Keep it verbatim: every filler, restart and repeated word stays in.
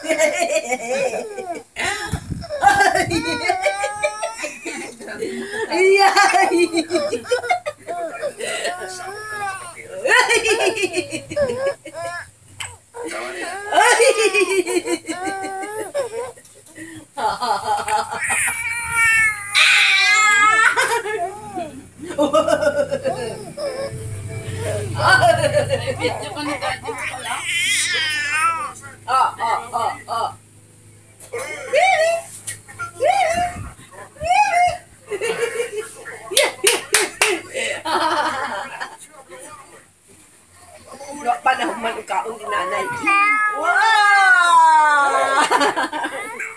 Iya. Video ko ni Daddy pala. Ah, ah, ah, ah. Wa panahon man kaon ni nanay. Wow!